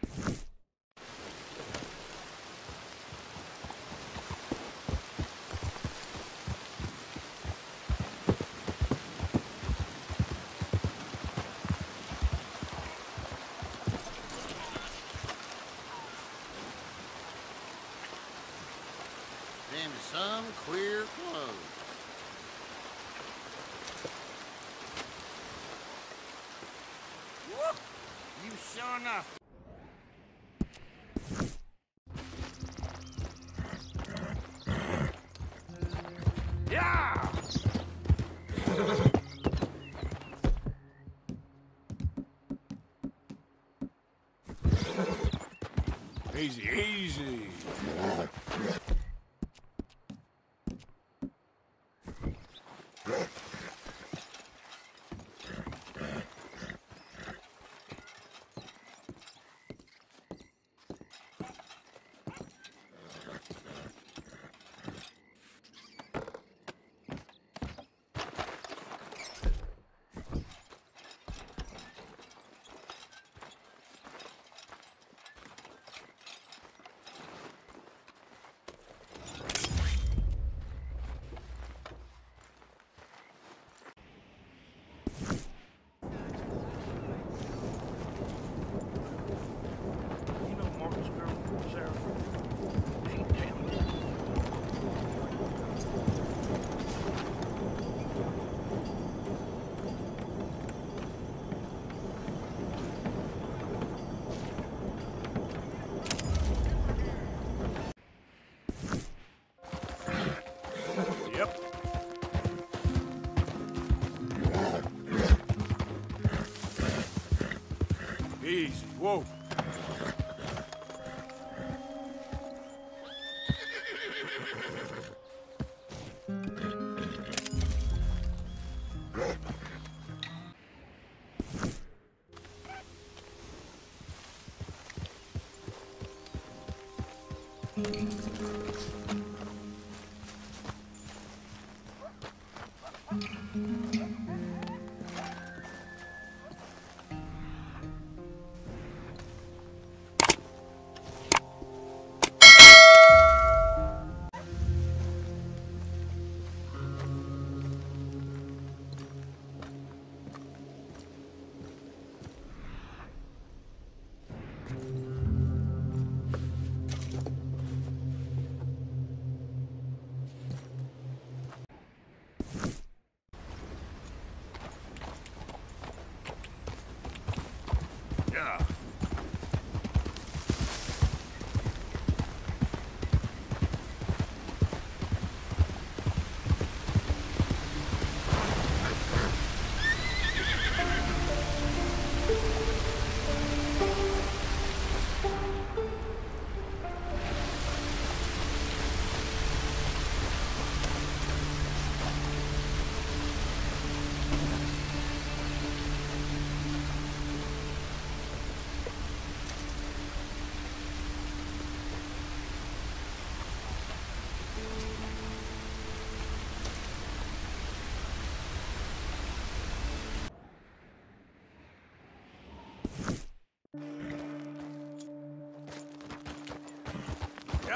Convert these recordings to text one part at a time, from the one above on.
Them some queer clothes. Whoop! You sure enough. Yeah! Easy, easy. You know Marcus' girl, Sarah? She talented. Yep. Easy. Whoa. Yeah. Yeah.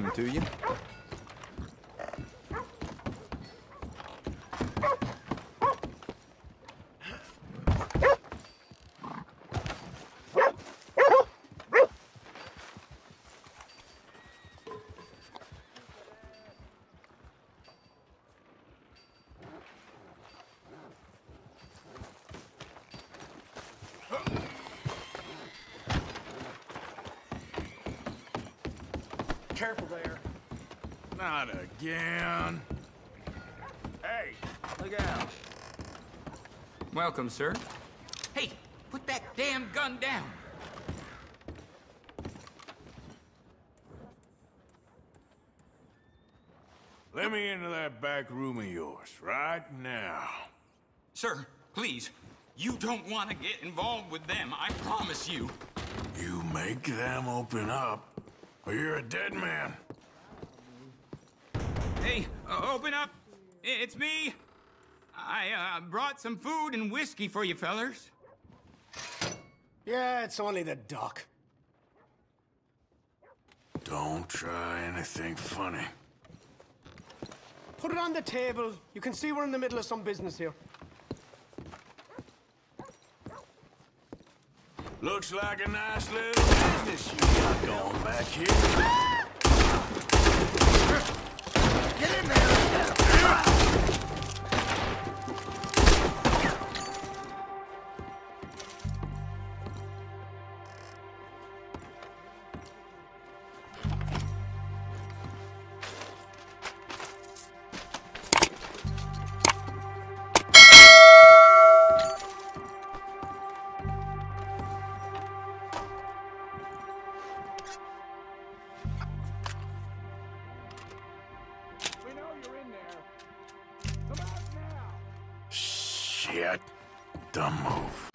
happened to you? Careful there. Not again. Hey, look out. Welcome, sir. Hey, put that damn gun down. Let me into that back room of yours right now. Sir, please. You don't want to get involved with them, I promise you. You make them open up, or you're a dead man. Hey, open up. It's me. I brought some food and whiskey for you fellers. Yeah, it's only the doc. Don't try anything funny. Put it on the table. You can see we're in the middle of some business here. Looks like a nice little business you got going back here. Get in there! We know you're in there. Come out now. Shit. Dumb move.